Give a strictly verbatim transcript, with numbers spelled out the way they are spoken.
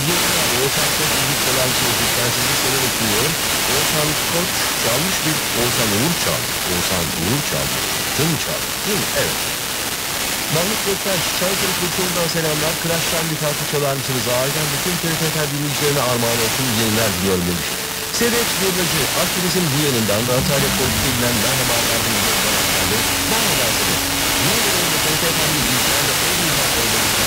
Oğuzhan Koç ilginç olan çocuk. Ben sizi severek dinliyorum. Oğuzhan Koç çalmış bir Oğuzhan Uğur çaldı. Oğuzhan Uğur çaldı. Tüm çaldı. Değil mi? Evet. Mahmut Göktaş, Çankırı Kurtul'dan selamlar. Kıraç'tan bir parça çalar mısınız? Aileden bütün T R T dinleyicilerine armağan olsun. İyi yayınlar diliyorum demiş. Sedeç Yıldızı, Akdeniz'in bu yanından Antalya Politik'inden merhaba verdiğiniz yoldan aktardı. Merhaba Sedeç. Merhaba T R T dinleyicilerle en iyi